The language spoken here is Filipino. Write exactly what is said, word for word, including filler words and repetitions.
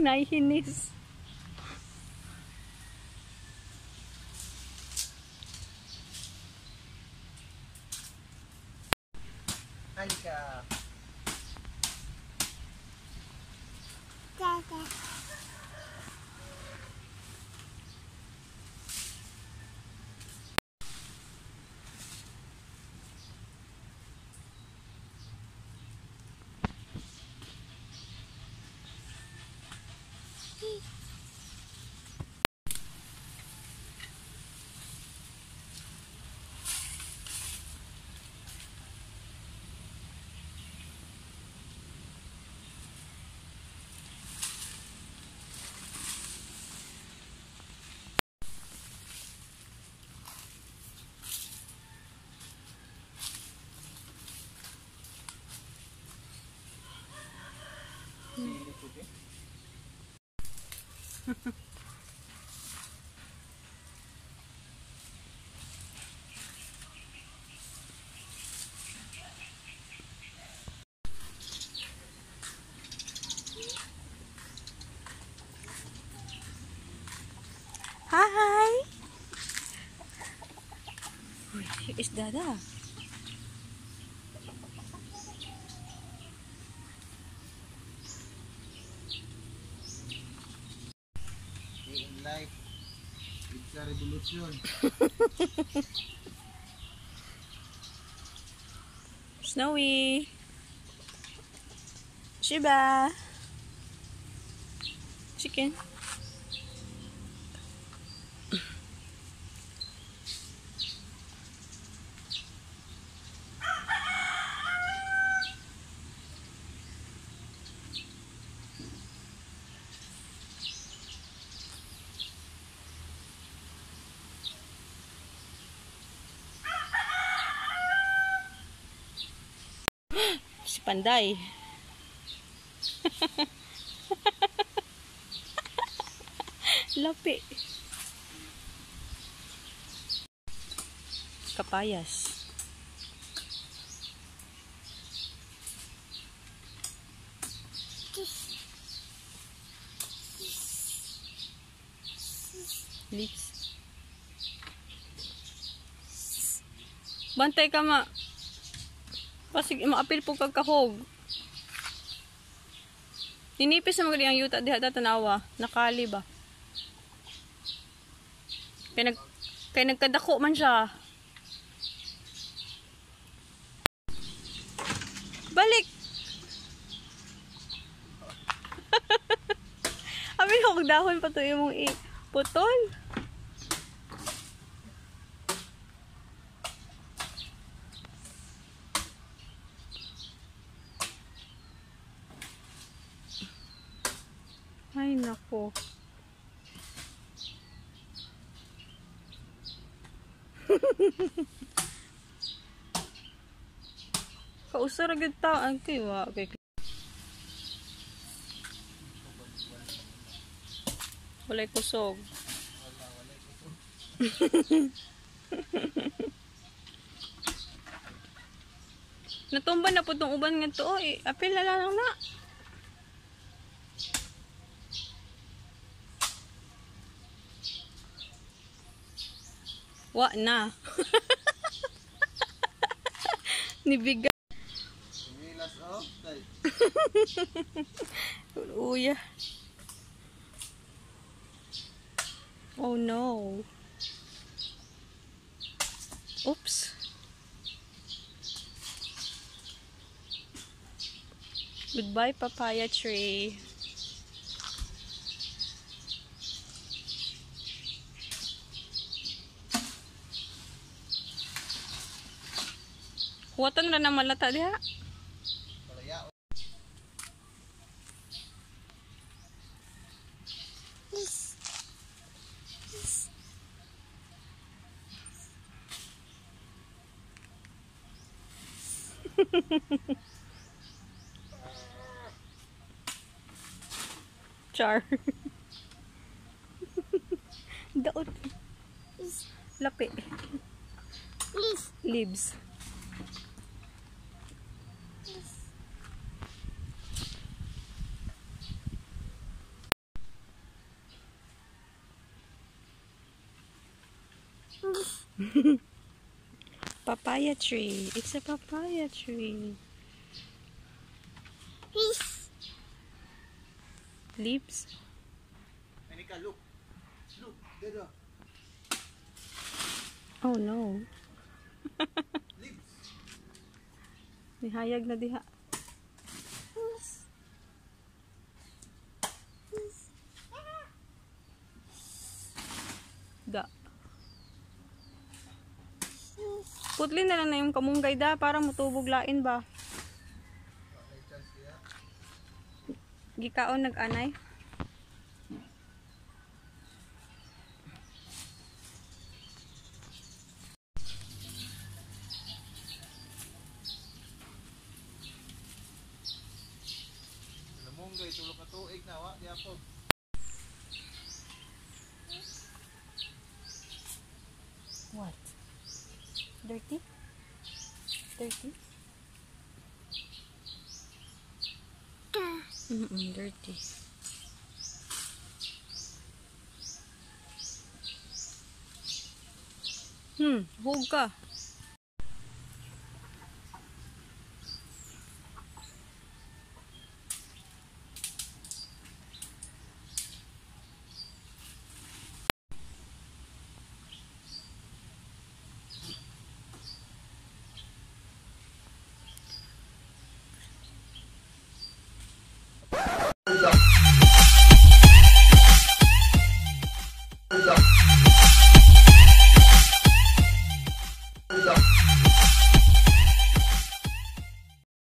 Nahihinis. Halika. Dada. Hi! Uy, is Dada. In life, it's a revolution. Snowy. Shiba. Chicken. Si Panday. Lapi. Kapayas. Lips. Bantay ka ma. Pasig maapil po kagkahog. Ninipis na magaling ang yuta diha tanawa. Nakali ba? Kaya, nag, kaya nagkadako man siya. Balik! Amin ako dahon pa to yung putol. Ay, nako. Kausar agad taan kayo. Okay. Walay kusog. Natumba na po itong uban nga to. Eh. Apil na lang na. Wa na. Nibiga. Umilas off. Uya. Oh no. Oops. Goodbye, papaya tree. Huwatan na naman lata diha. Char. Daot. Lapi. Leaves. Papaya tree. It's a papaya tree. Leaves. Anika, look. Look, there. Oh no. Leaves. Nihayag na diha. Da. Putlin na lang na yung kamunggay da para mutubog lain ba. May chance kaya. Gikaon nag-anay. Namunggay, tulog ka tuig na, wa? Di ako. What? Dirty? Dirty? Mm-mm, dirty. Hmm, hug ka.